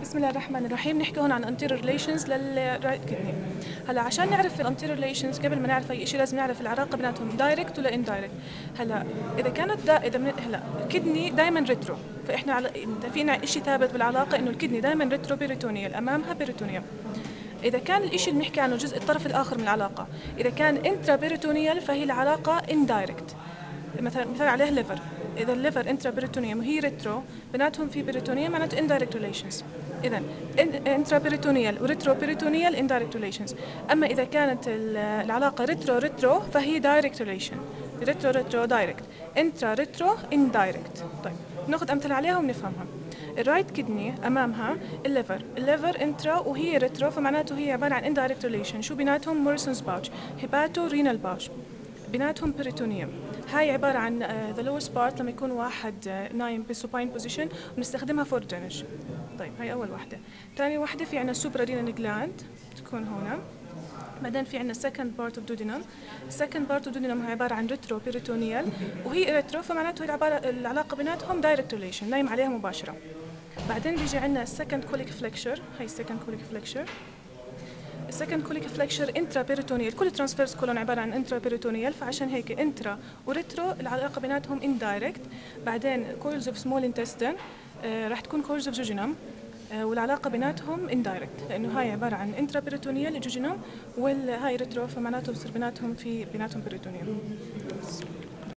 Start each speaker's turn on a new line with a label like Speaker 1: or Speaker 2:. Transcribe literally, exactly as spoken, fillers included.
Speaker 1: بسم الله الرحمن الرحيم. نحكي هون عن anterior relations للرايت كدني. هلا عشان نعرف الانتيريور relations قبل ما نعرف اي شيء لازم نعرف العلاقه بيناتهم دايركت ولا اندايركت. هلا اذا كانت دا اذا من هلا الكدني دائما ريترو، فاحنا على فينا شيء ثابت بالعلاقه انه الكدني دائما ريترو بيريتونيال، امامها بيريتونيوم. اذا كان الشيء اللي بنحكي عنه جزء الطرف الاخر من العلاقه اذا كان انترا بيريتونيال فهي العلاقه اندايركت. مثلا مثال عليه ليفر، اذا الليفر انترا بيريتونيوم وهي ريترو بيناتهم في بيريتونيوم معناته اندايركت ريليشنز. اذا انترا بيريتونيال وريترو بيريتونيال اندايركت ريليشنز. اما اذا كانت العلاقه ريترو ريترو فهي دايركت ريليشن. ريترو ريترو دايركت، انترا ريترو اندايركت. طيب ناخذ امثله عليها ونفهمها. الرايت كدني امامها الليفر، الليفر انترا وهي ريترو فمعناته هي عباره عن اندايركت ريليشن. شو بيناتهم؟ مورسونز باوتش، هيباتو رينال باوتش، بيناتهم بريتونيوم. هاي عبارة عن ذا لوست بارت لما يكون واحد uh, نايم بسوباين بوزيشن ونستخدمها فور درينج. طيب هاي أول وحدة. ثاني وحدة في عنا سوبرا رينال جلاند تكون هنا. بعدين في عنا second part of duodenum. second part of duodenum هي عبارة عن ريترو بيريتونيال وهي ريترو فمعناته العبارة العلاقة بيناتهم دايركت ريليشن، نايم عليها مباشرة. بعدين بيجي عنا second colic flexure، هاي second colic flexure. السكند كوليك فليكشر انترا بيريتونيال، كل ترانسفيرس كولون عباره عن انترا بيريتونيال، فعشان هيك انترا وريترو العلاقه بيناتهم اندايركت. بعدين كورز اوف سمول انتستين راح تكون كورز اوف جوجينم، والعلاقه بيناتهم اندايركت لانه هاي عباره عن انترا بيريتونيال جوجينم والهاي ريترو فمعناته بصير بيناتهم في بيناتهم بيريتونيال.